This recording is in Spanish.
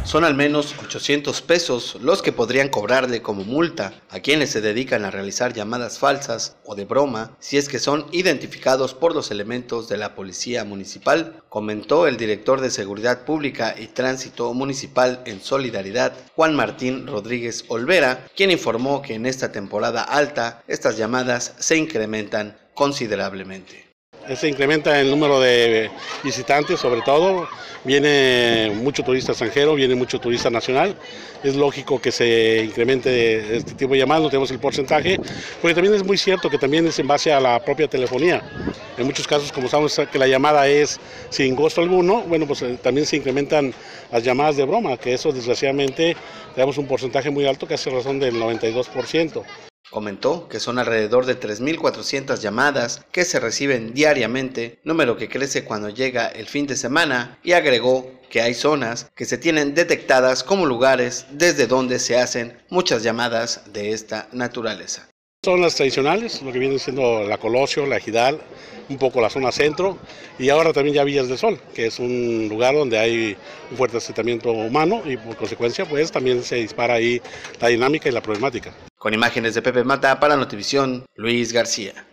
Son al menos 800 pesos los que podrían cobrarle como multa a quienes se dedican a realizar llamadas falsas o de broma si es que son identificados por los elementos de la Policía Municipal, comentó el director de Seguridad Pública y Tránsito Municipal en Solidaridad, Juan Martín Rodríguez Olvera, quien informó que en esta temporada alta estas llamadas se incrementan considerablemente. Se incrementa el número de visitantes, sobre todo, viene mucho turista extranjero, viene mucho turista nacional, es lógico que se incremente este tipo de llamadas, no tenemos el porcentaje, porque también es muy cierto que también es en base a la propia telefonía. En muchos casos, como sabemos que la llamada es sin costo alguno, bueno, pues también se incrementan las llamadas de broma, que eso desgraciadamente tenemos un porcentaje muy alto, que hace razón del 92%. Comentó que son alrededor de 3.400 llamadas que se reciben diariamente, número que crece cuando llega el fin de semana, y agregó que hay zonas que se tienen detectadas como lugares desde donde se hacen muchas llamadas de esta naturaleza. Son las tradicionales, lo que viene siendo la Colosio, la Ejidal, un poco la zona centro y ahora también ya Villas del Sol, que es un lugar donde hay un fuerte asentamiento humano y por consecuencia pues también se dispara ahí la dinámica y la problemática. Con imágenes de Pepe Mata para Notivisión, Luis García.